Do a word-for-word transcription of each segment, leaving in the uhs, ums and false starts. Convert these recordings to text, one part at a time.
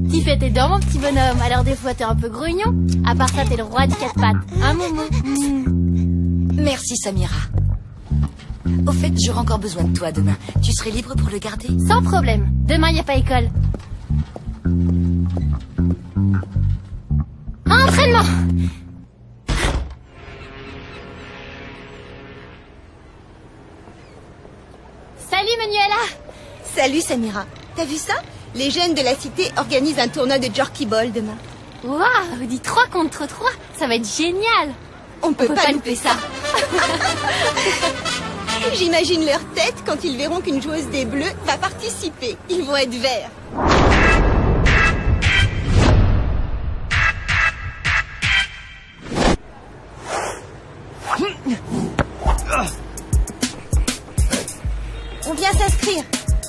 Tu fais tes dents, mon petit bonhomme. Alors des fois, t'es un peu grognon. À part ça, t'es le roi du quatre pattes. Hein, Momo? mmh. Merci, Samira. Au fait, j'aurai encore besoin de toi demain. Tu serais libre pour le garder? Sans problème. Demain, y a pas école. Entraînement! Salut, Manuela! Salut, Samira. T'as vu ça? Les jeunes de la cité organisent un tournoi de Jerky Ball demain. Waouh, dis trois contre trois. Ça va être génial. On peut, On peut pas, pas louper louper ça. J'imagine leur tête quand ils verront qu'une joueuse des Bleus va participer. Ils vont être verts. On vient s'inscrire.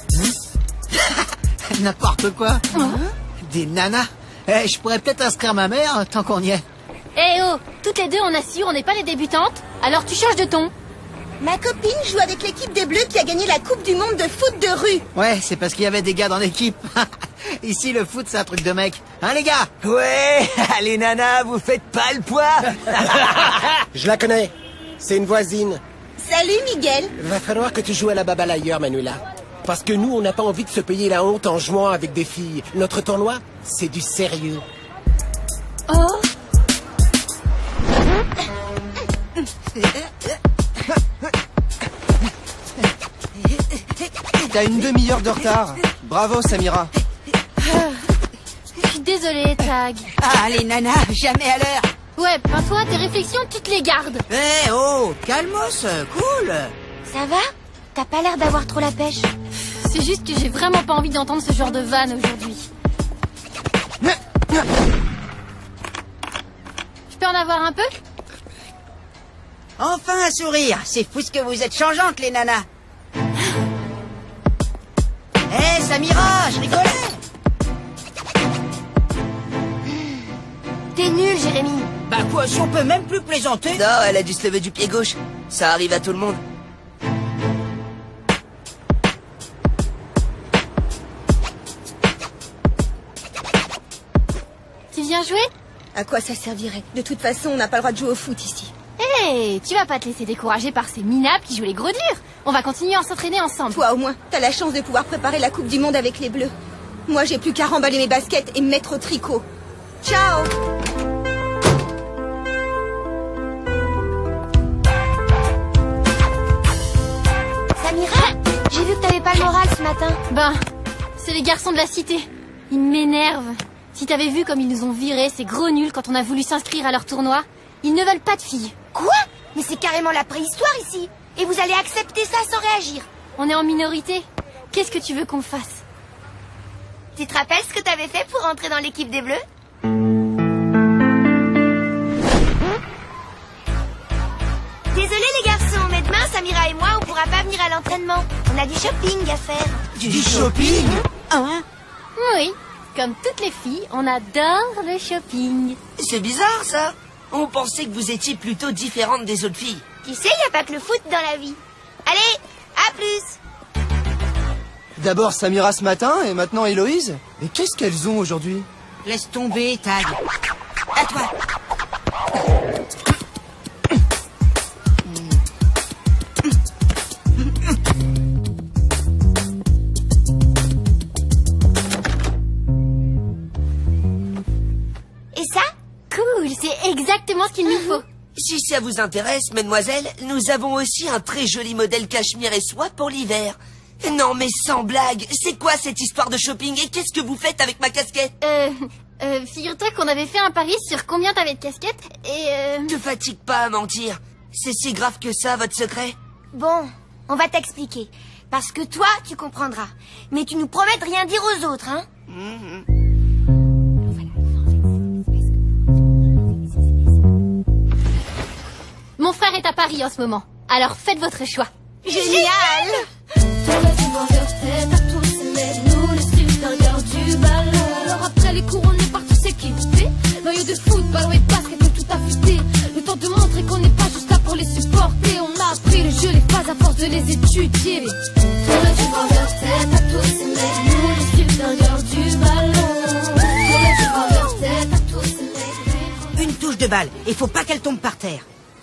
N'importe quoi. Hein? Des nanas. Eh, je pourrais peut-être inscrire ma mère tant qu'on y est. Eh oh, toutes les deux on assure, on n'est pas les débutantes. Alors tu changes de ton. Ma copine joue avec l'équipe des Bleus qui a gagné la Coupe du Monde de foot de rue. Ouais, c'est parce qu'il y avait des gars dans l'équipe. Ici, le foot, c'est un truc de mec. Hein, les gars? Ouais, les nanas, vous faites pas le poids. Je la connais. C'est une voisine. Salut, Miguel. Va falloir que tu joues à la baballe ailleurs, Manuela. Parce que nous, on n'a pas envie de se payer la honte en jouant avec des filles. Notre tournoi, c'est du sérieux. Oh. T'as une demi-heure de retard. Bravo, Samira. Je suis désolée, Tag. Ah, les nanas, jamais à l'heure. Ouais, ben toi, tes réflexions, tu te les gardes. Eh oh, calmos, cool. Ça va? T'as pas l'air d'avoir trop la pêche. C'est juste que j'ai vraiment pas envie d'entendre ce genre de vanne aujourd'hui. Je peux en avoir un peu? Enfin un sourire. C'est fou ce que vous êtes changeantes, les nanas. Eh, Samira, je rigolais. T'es nul, Jérémy. Bah quoi, si on peut même plus plaisanter. Non, elle a dû se lever du pied gauche. Ça arrive à tout le monde. Tu viens jouer? À quoi ça servirait? De toute façon, on n'a pas le droit de jouer au foot ici. Hé, hey, tu vas pas te laisser décourager par ces minables qui jouent les gros durs. On va continuer à s'entraîner ensemble. Toi, au moins, t'as la chance de pouvoir préparer la Coupe du Monde avec les Bleus. Moi, j'ai plus qu'à remballer mes baskets et me mettre au tricot. Ciao! Samira, j'ai vu que t'avais pas le moral ce matin. Ben, c'est les garçons de la cité. Ils m'énervent. Si t'avais vu comme ils nous ont virés, ces gros nuls, quand on a voulu s'inscrire à leur tournoi, ils ne veulent pas de filles. Quoi? Mais c'est carrément la préhistoire ici. Et vous allez accepter ça sans réagir. On est en minorité. Qu'est-ce que tu veux qu'on fasse? Tu te rappelles ce que t'avais fait pour entrer dans l'équipe des Bleus? Désolé les garçons, mais demain, Samira et moi, on pourra pas venir à l'entraînement. On a du shopping à faire. Du, du shopping? Hein? Oui, comme toutes les filles, on adore le shopping. C'est bizarre, ça. On pensait que vous étiez plutôt différente des autres filles. Tu sais, y a pas que le foot dans la vie. Allez, à plus. D'abord Samira ce matin et maintenant Héloïse. Mais qu'est-ce qu'elles ont aujourd'hui? Laisse tomber, Tag. À toi. Et ça? Cool, c'est exactement ce qu'il nous faut. Si ça vous intéresse, mesdemoiselles, nous avons aussi un très joli modèle cachemire et soie pour l'hiver. Non mais sans blague, c'est quoi cette histoire de shopping et qu'est-ce que vous faites avec ma casquette? Euh, euh, figure-toi qu'on avait fait un pari sur combien t'avais de casquettes et euh... Ne fatigue pas à mentir. C'est si grave que ça, votre secret? Bon, on va t'expliquer. Parce que toi, tu comprendras. Mais tu nous promets de rien dire aux autres, hein? Mmh. Mon frère est à Paris en ce moment. Alors faites votre choix. Génial! Nous les supérieurs du ballon. Alors après les cours on est partis s'équiper. Maillot de foot, ballon et basket tout affûté. Le temps de montrer qu'on n'est pas juste là pour les supporter. On a appris le jeu, les phases à force de les étudier. Tournez du bord de tête à tous aimer. Nous les supérieurs du ballon. touche de balle. Et faut pas qu'elle tombe par terre.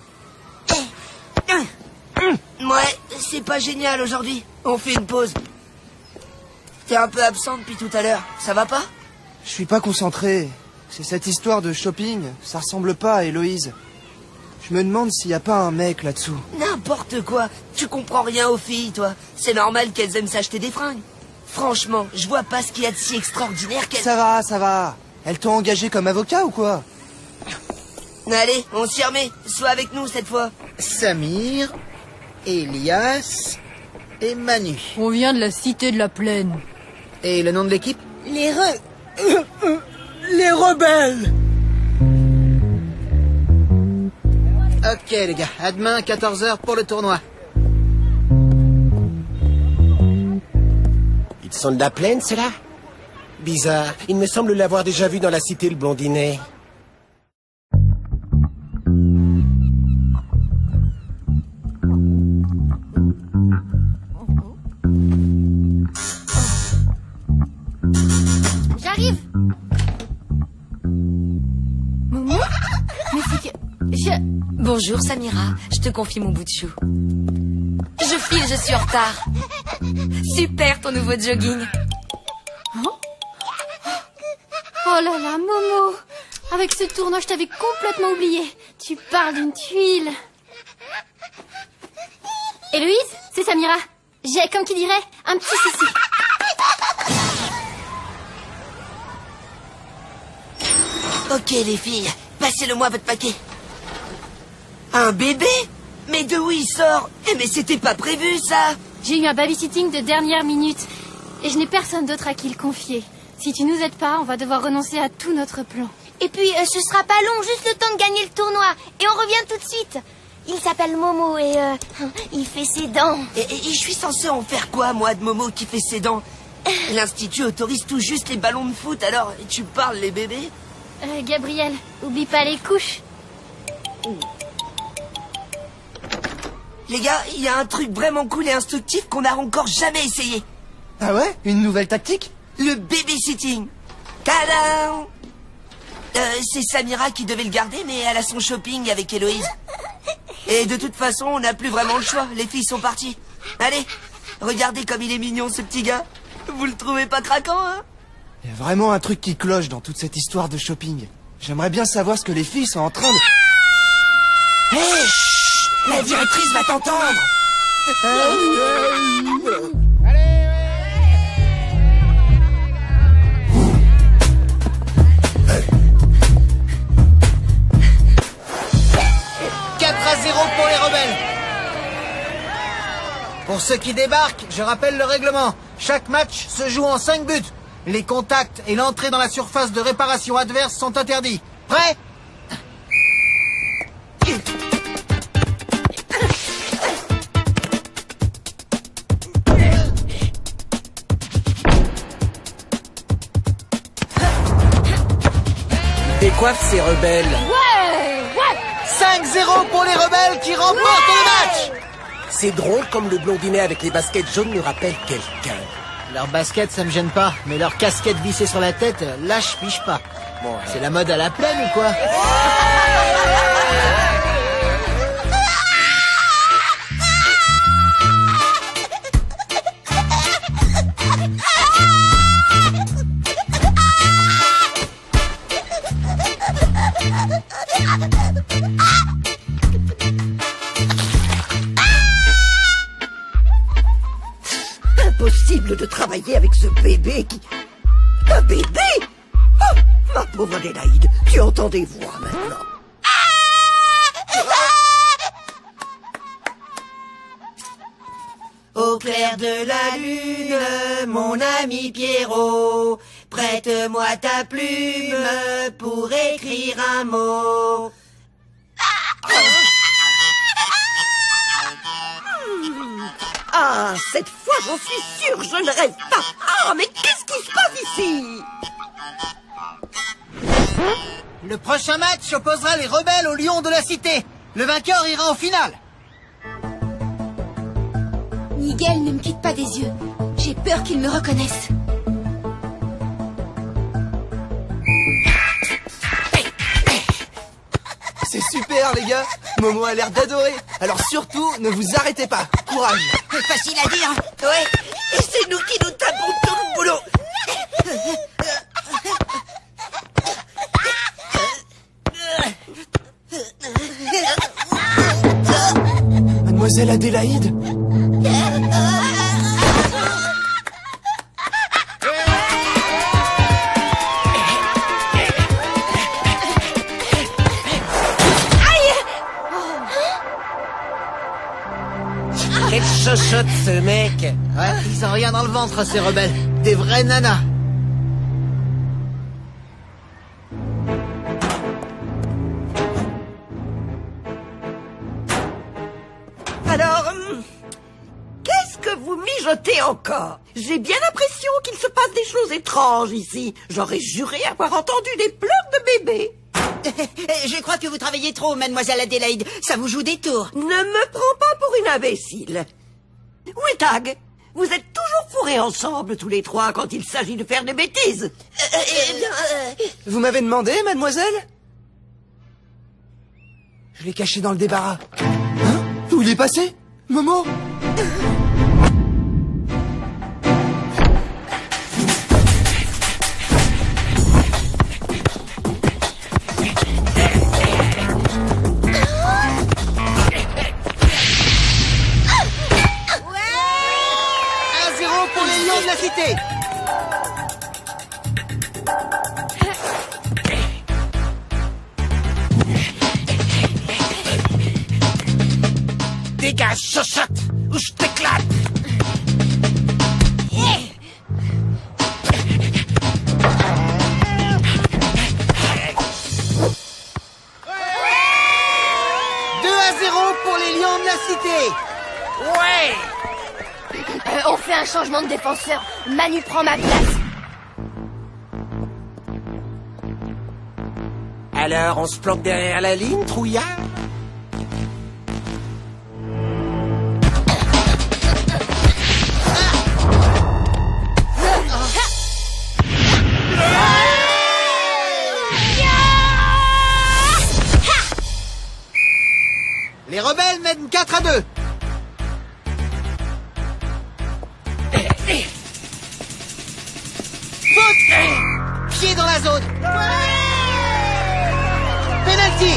Ouais, c'est pas génial aujourd'hui. On fait une pause. T'es un peu absent depuis tout à l'heure. Ça va pas? Je suis pas concentré. C'est cette histoire de shopping. Ça ressemble pas à Héloïse. Je me demande s'il y a pas un mec là-dessous. N'importe quoi. Tu comprends rien aux filles, toi. C'est normal qu'elles aiment s'acheter des fringues. Franchement, je vois pas ce qu'il y a de si extraordinaire qu'elles... Ça va, ça va. Elles t'ont engagé comme avocat ou quoi? Allez, on s'y remet. Sois avec nous cette fois. Samir, Elias et Manu. On vient de la cité de la plaine. Et le nom de l'équipe? Les re... Les rebelles. Ok les gars, à demain quatorze heures pour le tournoi. Ils sont de la plaine, ceux-là? Bizarre. Il me semble l'avoir déjà vu dans la cité, le blondinet. J'arrive. Momo? Mais c'est que... Je... Bonjour Samira, je te confie mon bout de chou. Je file, je suis en retard. Super ton nouveau jogging. Oh là là, Momo. Avec ce tournoi, je t'avais complètement oublié. Tu parles d'une tuile. Héloïse, c'est Samira. J'ai, comme qui dirait, un petit souci. Ok les filles, passez-le-moi votre paquet. Un bébé? Mais de où il sort? Eh mais c'était pas prévu ça. J'ai eu un babysitting de dernière minute. Et je n'ai personne d'autre à qui le confier. Si tu nous aides pas, on va devoir renoncer à tout notre plan. Et puis, euh, ce sera pas long, juste le temps de gagner le tournoi. Et on revient tout de suite. Il s'appelle Momo et euh, il fait ses dents. Et, et, et je suis censé en faire quoi, moi, de Momo qui fait ses dents? L'Institut autorise tout juste les ballons de foot, alors tu parles les bébés? Euh, Gabriel, oublie pas les couches. Les gars, il y a un truc vraiment cool et instructif qu'on n'a encore jamais essayé. Ah ouais? Une nouvelle tactique? Le babysitting. Tadam! euh, C'est Samira qui devait le garder, mais elle a son shopping avec Héloïse. Et de toute façon, on n'a plus vraiment le choix. Les filles sont parties. Allez, regardez comme il est mignon, ce petit gars. Vous le trouvez pas craquant, hein? Il y a vraiment un truc qui cloche dans toute cette histoire de shopping. J'aimerais bien savoir ce que les filles sont en train de... Hé, hey, chut, la directrice va t'entendre. quatre à zéro pour les rebelles. Pour ceux qui débarquent, je rappelle le règlement. Chaque match se joue en cinq buts. Les contacts et l'entrée dans la surface de réparation adverse sont interdits. Prêt? Décoiffe ces rebelles. Ouais, ouais. cinq zéro pour les rebelles qui remportent le match. C'est drôle comme le blondinet avec les baskets jaunes me rappelle quelqu'un. Leur basket, ça me gêne pas, mais leur casquette vissée sur la tête, là, je piche pas. Bon, c'est la mode à la plaine ou quoi? Impossible de travailler avec ce bébé qui... Un bébé? Oh, ma pauvre Adélaïde, tu entends des voix maintenant. Au clair de la lune, mon ami Pierrot, prête-moi ta plume pour écrire un mot. Ah, cette fois, j'en suis sûre, je ne rêve pas. Ah, mais qu'est-ce qui se passe ici? Le prochain match opposera les rebelles aux lions de la cité. Le vainqueur ira en finale. Miguel, ne me quitte pas des yeux. J'ai peur qu'il me reconnaisse. super, les gars. Momo a l'air d'adorer. Alors surtout, ne vous arrêtez pas. Courage. Facile à dire. Ouais. Et c'est nous qui nous tapons tout le boulot. Mademoiselle Adélaïde. Quelle chochotte, ce mec. Ouais, ils ont rien dans le ventre, ces rebelles. Des vrais nanas. Alors, hum, qu'est-ce que vous mijotez encore? J'ai bien l'impression qu'il se passe des choses étranges ici. J'aurais juré avoir entendu des pleurs de bébé. Je crois que vous travaillez trop, mademoiselle Adélaïde. Ça vous joue des tours. Ne me prends pas pour une imbécile. Où est Tag? Vous êtes toujours fourrés ensemble, tous les trois, quand il s'agit de faire des bêtises. Euh, eh bien, euh... Vous m'avez demandé, mademoiselle? Je l'ai caché dans le débarras. Hein? Où il est passé? Momo? Cité. Dégage, chochotte, ou je t'éclate. deux à zéro pour les Lions de la Cité. Ouais. Euh, on fait un changement de défenseur. Manu prend ma place. Alors, on se planque derrière la ligne, trouillard? Les rebelles mènent quatre à deux. Pied dans la zone. Penalty.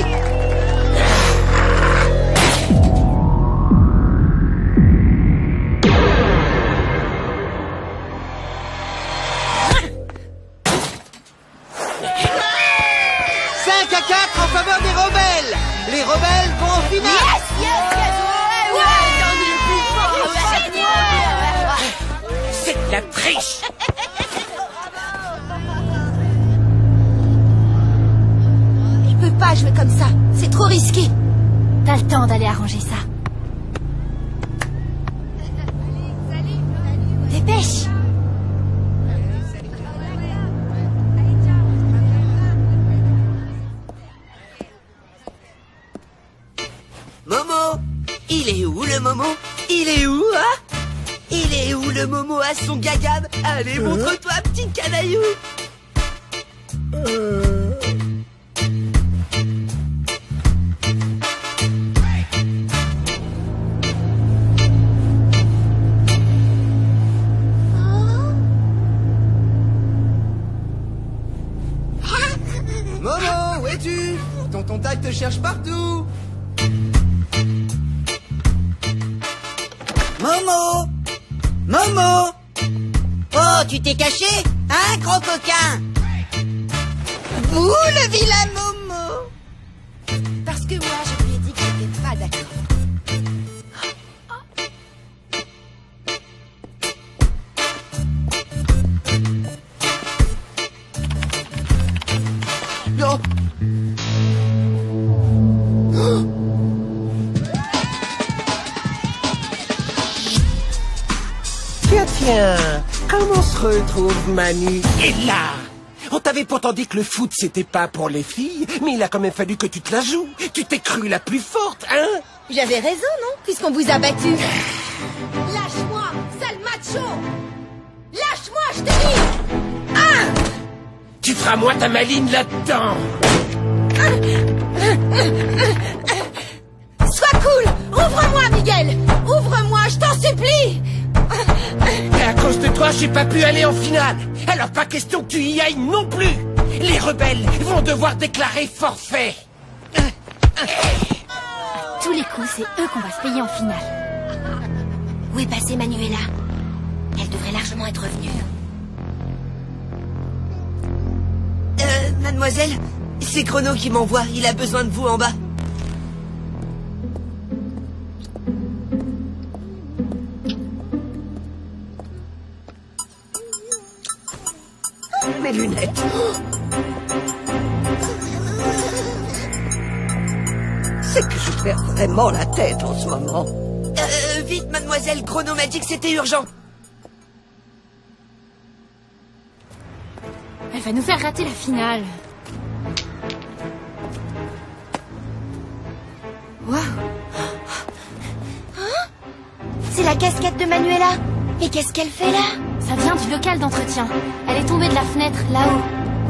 cinq à quatre en faveur des rebelles. Les rebelles vont en finale. Yes, yes, yes. Ouais, ouais, ouais, c'est de la triche. Pas jouer comme ça, c'est trop risqué. T'as le temps d'aller arranger ça. Dépêche. Momo, il est où le Momo? Il est où, hein? Il est où le Momo à son gagab? Allez, montre-toi, petit canaillou. Euh... Momo, où es-tu? Tonton Tag te cherche partout. Momo! Momo! Oh, tu t'es caché? Hein, gros coquin? Vous, le vilain Momo! Parce que moi, je lui ai dit que j'étais pas d'accord. Non. Tiens, tiens, comment on se retrouve, Manu? Et là, on t'avait pourtant dit que le foot, c'était pas pour les filles, mais il a quand même fallu que tu te la joues. Tu t'es crue la plus forte, hein? J'avais raison, non? Puisqu'on vous a battu. Lâche-moi, sale macho! Lâche-moi, je te dis! Ah! Tu feras moi ta maline là-dedans. Ah! Sois cool! Ouvre-moi, Miguel! Ouvre-moi, je t'en supplie! Et à cause de toi, j'ai pas pu aller en finale. Alors pas question que tu y ailles non plus. Les rebelles vont devoir déclarer forfait. À tous les coups, c'est eux qu'on va se payer en finale. Où est passée Manuela? Elle devrait largement être revenue. Euh, mademoiselle, c'est Chrono qui m'envoie. Il a besoin de vous en bas. Mes lunettes. C'est que je perds vraiment la tête en ce moment. Euh, vite, mademoiselle, Chrono m'a dit que c'était urgent. Elle va nous faire rater la finale. Waouh! C'est la casquette de Manuela. Mais qu'est-ce qu'elle fait là? Ça vient du local d'entretien. Elle est tombée de la fenêtre, là-haut.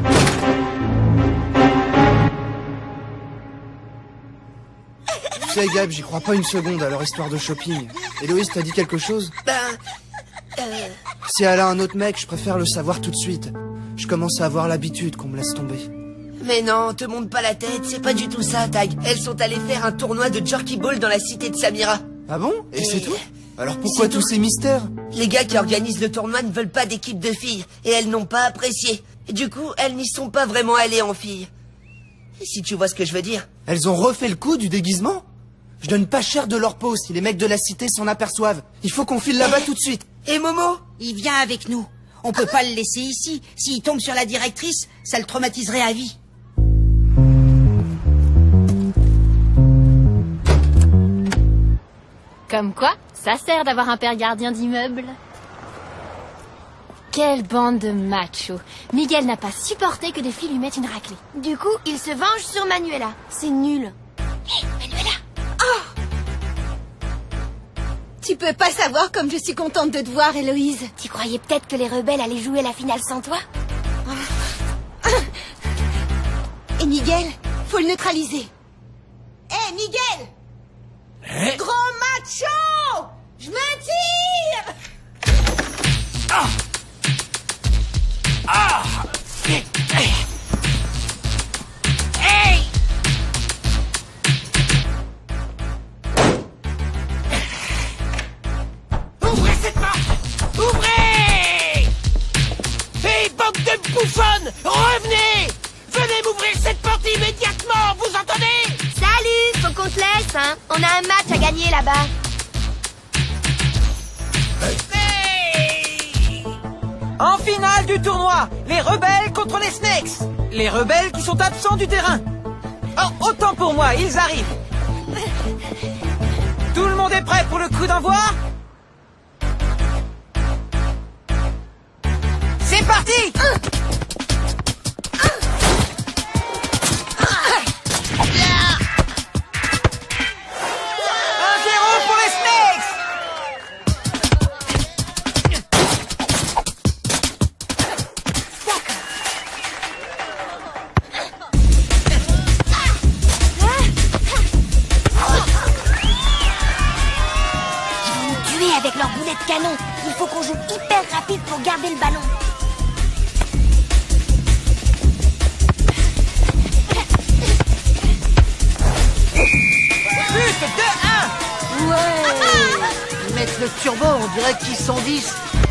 Tu sais, Gab, j'y crois pas une seconde à leur histoire de shopping. Héloïse t'a dit quelque chose? Ben... Euh... Si elle a un autre mec, je préfère le savoir tout de suite. Je commence à avoir l'habitude qu'on me laisse tomber. Mais non, te monte pas la tête, c'est pas du tout ça, Tag. Elles sont allées faire un tournoi de Jerky Ball dans la cité de Samira. Ah bon? Et, Et... c'est tout? Alors pourquoi C'est tous tout. ces mystères? Les gars qui organisent le tournoi ne veulent pas d'équipe de filles, et elles n'ont pas apprécié. Du coup, elles n'y sont pas vraiment allées en filles. Si tu vois ce que je veux dire. Elles ont refait le coup du déguisement? Je donne pas cher de leur peau si les mecs de la cité s'en aperçoivent. Il faut qu'on file là-bas tout de suite. Et Momo? Il vient avec nous. On peut pas le laisser ici. S'il tombe sur la directrice, ça le traumatiserait à vie. Comme quoi, ça sert d'avoir un père gardien d'immeuble. Quelle bande de machos. Miguel n'a pas supporté que des filles lui mettent une raclée. Du coup, il se venge sur Manuela. C'est nul. Hé, hey, Manuela! Oh! Tu peux pas savoir comme je suis contente de te voir, Héloïse. Tu croyais peut-être que les rebelles allaient jouer la finale sans toi? Et Miguel, faut le neutraliser. Hé, hey, Miguel! Hein? Gros macho! Je m'attire! Ah! Ah! Hey! Hey! Ouvrez cette porte! Ouvrez! Hey, bande de bouffonnes! Revenez! Venez m'ouvrir cette porte immédiatement! Vous entendez? Salut! Faut qu'on te laisse, hein? On a un match à gagner là-bas. Hey! En finale du tournoi, les rebelles contre les Snakes. Les rebelles qui sont absents du terrain. Oh, autant pour moi, ils arrivent. Tout le monde est prêt pour le coup d'envoi? C'est parti! Avec leurs boulets de canon, il faut qu'on joue hyper rapide pour garder le ballon. But de un. Ouais. Ils mettent le turbo, on dirait qu'ils sont dix.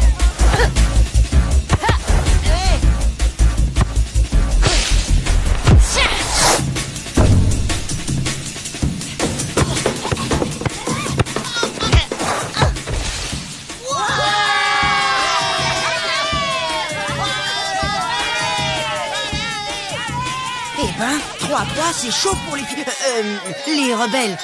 trois à trois, c'est chaud pour les... Euh, euh, les rebelles.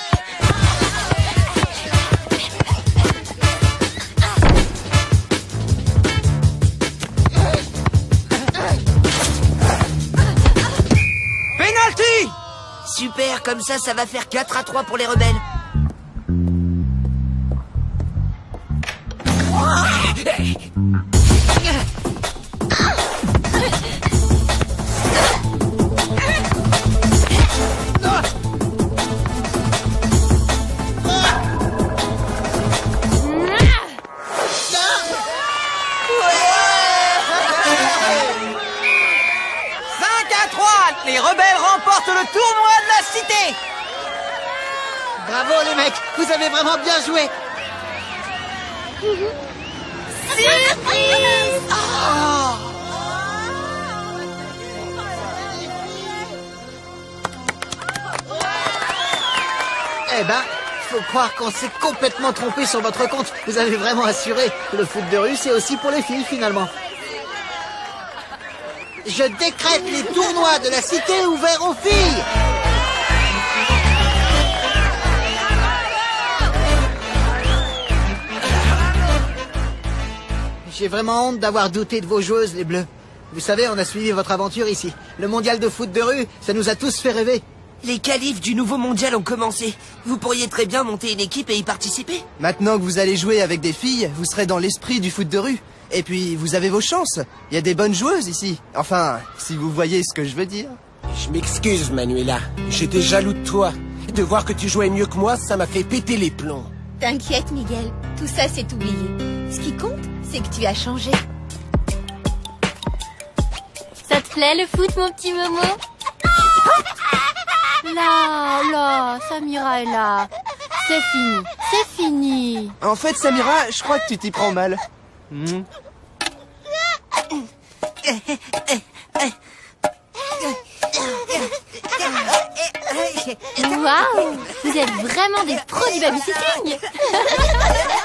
Penalty! Super, comme ça, ça va faire quatre à trois pour les rebelles. trois, les rebelles remportent le tournoi de la cité. Bravo les mecs, vous avez vraiment bien joué. Surprise! Oh. Eh ben, faut croire qu'on s'est complètement trompé sur votre compte. Vous avez vraiment assuré. Le foot de rue, c'est aussi pour les filles, finalement. Je décrète les tournois de la cité ouverts aux filles. J'ai vraiment honte d'avoir douté de vos joueuses, les Bleus. Vous savez, on a suivi votre aventure ici. Le mondial de foot de rue, ça nous a tous fait rêver. Les qualifs du nouveau mondial ont commencé. Vous pourriez très bien monter une équipe et y participer. Maintenant que vous allez jouer avec des filles, vous serez dans l'esprit du foot de rue. Et puis, vous avez vos chances. Il y a des bonnes joueuses ici. Enfin, si vous voyez ce que je veux dire. Je m'excuse, Manuela. J'étais jaloux de toi. De voir que tu jouais mieux que moi, ça m'a fait péter les plombs. T'inquiète, Miguel. Tout ça, c'est oublié. Ce qui compte, c'est que tu as changé. Ça te plaît le foot, mon petit Momo? Là, là, Samira est là. C'est fini, c'est fini. En fait, Samira, je crois que tu t'y prends mal. Hmm. Waouh, vous êtes vraiment des pros du babysitting.